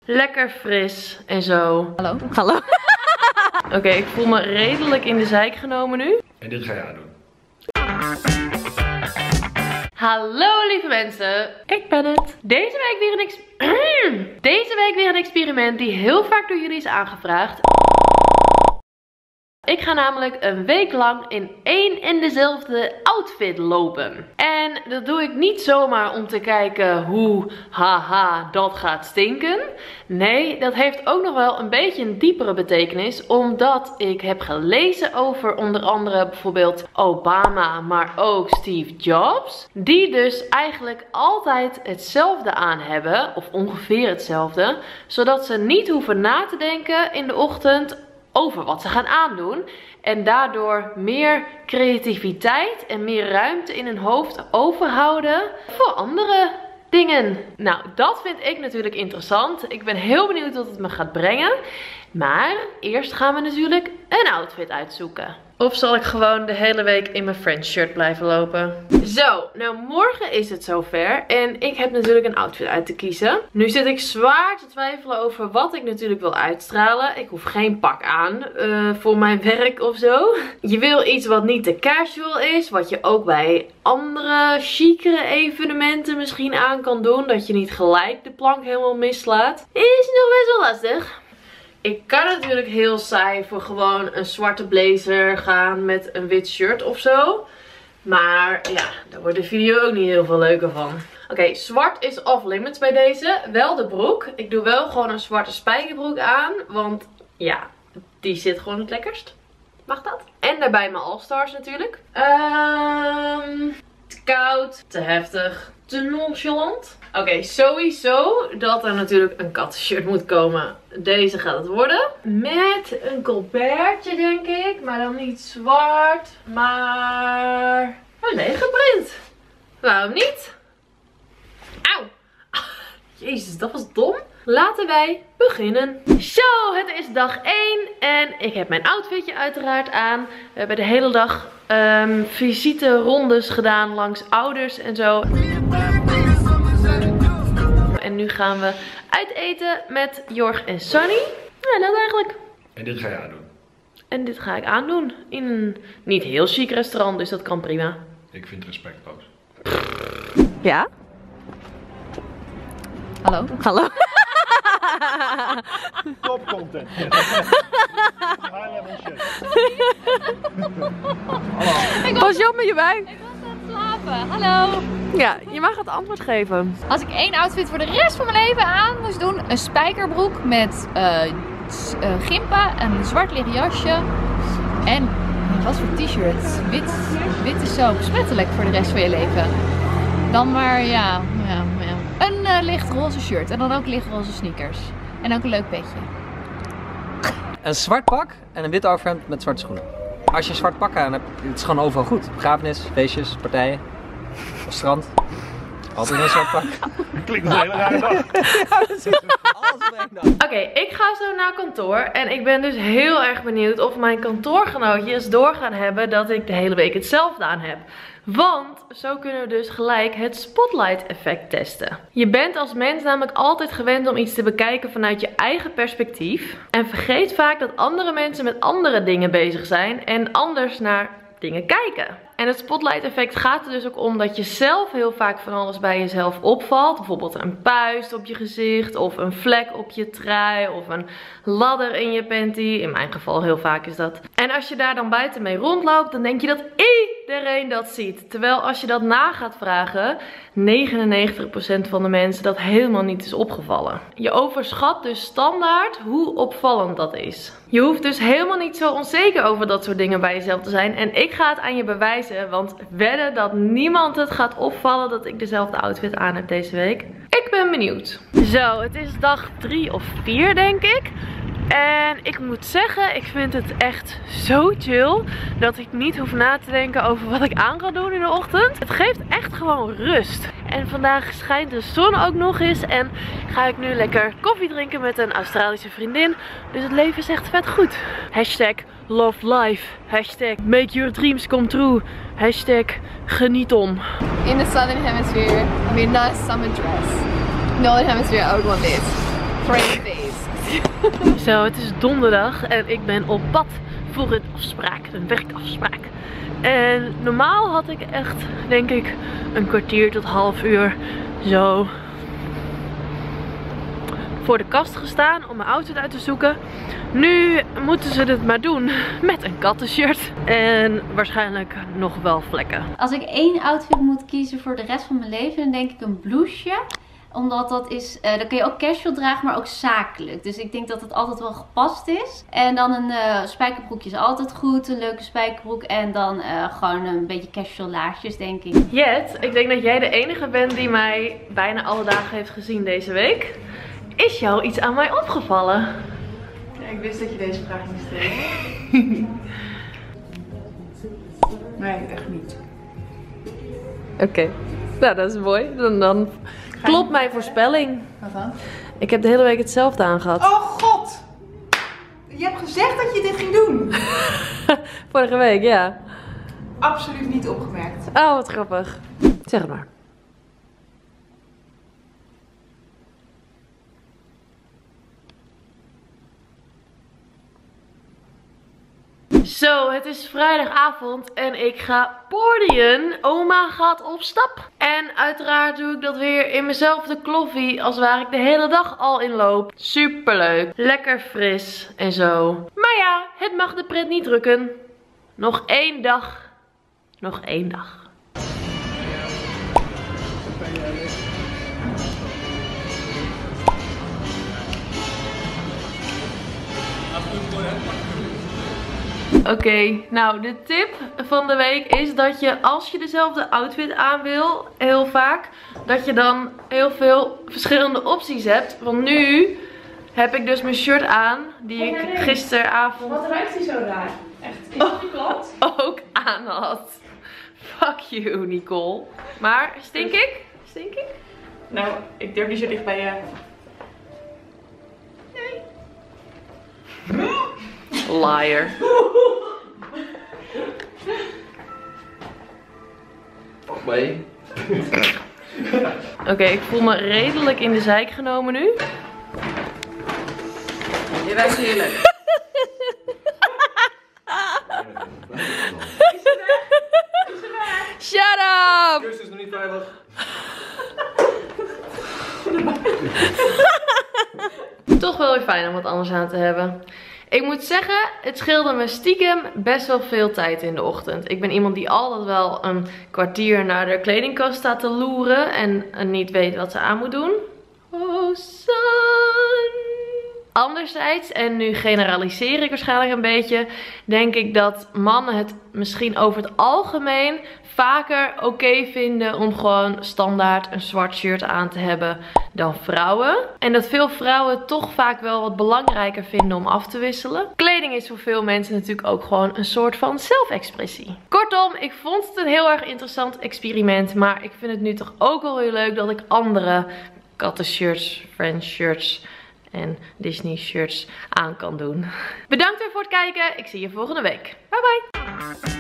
Lekker fris en zo. Hallo? Hallo? Oké, ik voel me redelijk in de zeik genomen nu. En dit ga je aandoen. Hallo lieve mensen, ik ben het. Deze week weer een experiment die heel vaak door jullie is aangevraagd. Ik ga namelijk een week lang in één en dezelfde outfit lopen. En dat doe ik niet zomaar om te kijken hoe, haha, dat gaat stinken. Nee, dat heeft ook nog wel een beetje een diepere betekenis. Omdat ik heb gelezen over onder andere bijvoorbeeld Obama, maar ook Steve Jobs. Die dus eigenlijk altijd hetzelfde aan hebben, of ongeveer hetzelfde. Zodat ze niet hoeven na te denken in de ochtend over wat ze gaan aandoen. En daardoor meer creativiteit en meer ruimte in hun hoofd overhouden voor andere dingen. Nou, dat vind ik natuurlijk interessant. Ik ben heel benieuwd wat het me gaat brengen. Maar eerst gaan we natuurlijk een outfit uitzoeken. Of zal ik gewoon de hele week in mijn French shirt blijven lopen? Zo, nou morgen is het zover. En ik heb natuurlijk een outfit uit te kiezen. Nu zit ik zwaar te twijfelen over wat ik natuurlijk wil uitstralen. Ik hoef geen pak aan voor mijn werk of zo. Je wil iets wat niet te casual is. Wat je ook bij andere chicere evenementen misschien aan kan doen. Dat je niet gelijk de plank helemaal mislaat. Is nog best wel lastig. Ik kan natuurlijk heel saai voor gewoon een zwarte blazer gaan met een wit shirt of zo. Maar ja, daar wordt de video ook niet heel veel leuker van. Oké, zwart is off limits bij deze. Wel de broek. Ik doe wel gewoon een zwarte spijkerbroek aan. Want ja, die zit gewoon het lekkerst. Mag dat? En daarbij mijn All-Stars natuurlijk. Te koud, te heftig, te nonchalant. Oké, sowieso dat er natuurlijk een kattenshirt moet komen. Deze gaat het worden. Met een colbertje denk ik. Maar dan niet zwart. Maar een negenprint. Waarom niet? Auw. Jezus, dat was dom. Laten wij beginnen. Zo, het is dag 1 en ik heb mijn outfitje uiteraard aan. We hebben de hele dag visiterondes gedaan langs ouders en zo. En nu gaan we uiteten met Jorg en Sunny. Ja, dat eigenlijk. En dit ga je aandoen. En dit ga ik aandoen in een niet heel chic restaurant, dus dat kan prima. Ik vind het respectloos. Ja? Hallo? Hallo? Top content. High level shit. Pas je op met je buik? Ik was aan het slapen. Hallo. Ja, je mag het antwoord geven. Als ik één outfit voor de rest van mijn leven aan moest doen, een spijkerbroek met gimpen, een zwart leren jasje en wat voor t-shirt? Wit is zo besmettelijk voor de rest van je leven. Dan maar ja. Een lichtroze shirt en dan ook lichtroze sneakers. En ook een leuk petje. Een zwart pak en een wit overhemd met zwarte schoenen. Als je een zwart pak aan hebt, het is gewoon overal goed. Begrafenis, feestjes, partijen, op strand. Altijd een zwart pak. Klinkt een hele rare dag. Oké, ik ga zo naar kantoor en ik ben dus heel erg benieuwd of mijn kantoorgenootjes door gaan hebben dat ik de hele week hetzelfde aan heb. Want zo kunnen we dus gelijk het spotlight effect testen. Je bent als mens namelijk altijd gewend om iets te bekijken vanuit je eigen perspectief. En vergeet vaak dat andere mensen met andere dingen bezig zijn en anders naar dingen kijken. En het spotlight effect gaat er dus ook om dat je zelf heel vaak van alles bij jezelf opvalt. Bijvoorbeeld een puist op je gezicht of een vlek op je trui of een ladder in je panty. In mijn geval heel vaak is dat. En als je daar dan buiten mee rondloopt, dan denk je dat iedereen dat ziet. Terwijl als je dat na gaat vragen, 99% van de mensen dat helemaal niet is opgevallen. Je overschat dus standaard hoe opvallend dat is. Je hoeft dus helemaal niet zo onzeker over dat soort dingen bij jezelf te zijn. En ik ga het aan je bewijzen, want wedden dat niemand het gaat opvallen dat ik dezelfde outfit aan heb deze week. Ik ben benieuwd. Zo, het is dag 3 of 4 denk ik. En ik moet zeggen, ik vind het echt zo chill dat ik niet hoef na te denken over wat ik aan ga doen in de ochtend. Het geeft echt gewoon rust. En vandaag schijnt de zon ook nog eens en ga ik nu lekker koffie drinken met een Australische vriendin. Dus het leven is echt vet goed. Hashtag love life. Hashtag make your dreams come true. Hashtag geniet om. In the southern hemisphere, I mean not a summer dress. Northern hemisphere, I would want this. Brave face. Zo, het is donderdag en ik ben op pad voor een afspraak, een werkafspraak. En normaal had ik echt, denk ik, een kwartier tot half uur zo voor de kast gestaan om mijn outfit uit te zoeken. Nu moeten ze het maar doen met een kattenshirt en waarschijnlijk nog wel vlekken. Als ik één outfit moet kiezen voor de rest van mijn leven, dan denk ik een blouseje. Omdat dat is, dan kun je ook casual dragen, maar ook zakelijk. Dus ik denk dat het altijd wel gepast is. En dan een spijkerbroekje is altijd goed. Een leuke spijkerbroek. En dan gewoon een beetje casual laarsjes, denk ik. Jet, ik denk dat jij de enige bent die mij bijna alle dagen heeft gezien deze week. Is jou iets aan mij opgevallen? Ja, ik wist dat je deze vraag ging stellen. Nee, echt niet. Oké. Nou, dat is mooi. Dan klopt mijn voorspelling. Wat dan? Ik heb de hele week hetzelfde aangehad. Oh god! Je hebt gezegd dat je dit ging doen. Vorige week, ja. Absoluut niet opgemerkt. Oh, wat grappig. Zeg het maar. Zo, het is vrijdagavond en ik ga partyen. Oma gaat op stap. En uiteraard doe ik dat weer in mijnzelfde kloffie als waar ik de hele dag al in loop. Superleuk. Lekker fris en zo. Maar ja, het mag de pret niet drukken. Nog 1 dag. Nog 1 dag. Oké, nou de tip van de week is dat je als je dezelfde outfit aan wil, heel vaak, dat je dan heel veel verschillende opties hebt. Want nu heb ik dus mijn shirt aan, die ik gisteravond... Wat ruikt hij zo raar? Echt, is dat die klant? Ook aan had. Fuck you, Nicole. Maar, stink ik? Stink ik? Nou, ik durf niet zo dicht bij je. Liar. Fuck mee. Oké, ik voel me redelijk in de zeik genomen nu. Je ruikt heerlijk. Shut up! Kus is nog niet veilig. Toch wel weer fijn om wat anders aan te hebben. Ik moet zeggen, het scheelde me stiekem best wel veel tijd in de ochtend. Ik ben iemand die altijd wel een kwartier naar de kledingkast staat te loeren en niet weet wat ze aan moet doen. Oh, son. Anderzijds, en nu generaliseer ik waarschijnlijk een beetje, denk ik dat mannen het misschien over het algemeen vaker oké vinden om gewoon standaard een zwart shirt aan te hebben dan vrouwen. En dat veel vrouwen toch vaak wel wat belangrijker vinden om af te wisselen. Kleding is voor veel mensen natuurlijk ook gewoon een soort van zelfexpressie. Kortom, ik vond het een heel erg interessant experiment, maar ik vind het nu toch ook wel weer leuk dat ik andere kattenshirts, French shirts en Disney shirts aan kan doen. Bedankt weer voor het kijken. Ik zie je volgende week. Bye bye.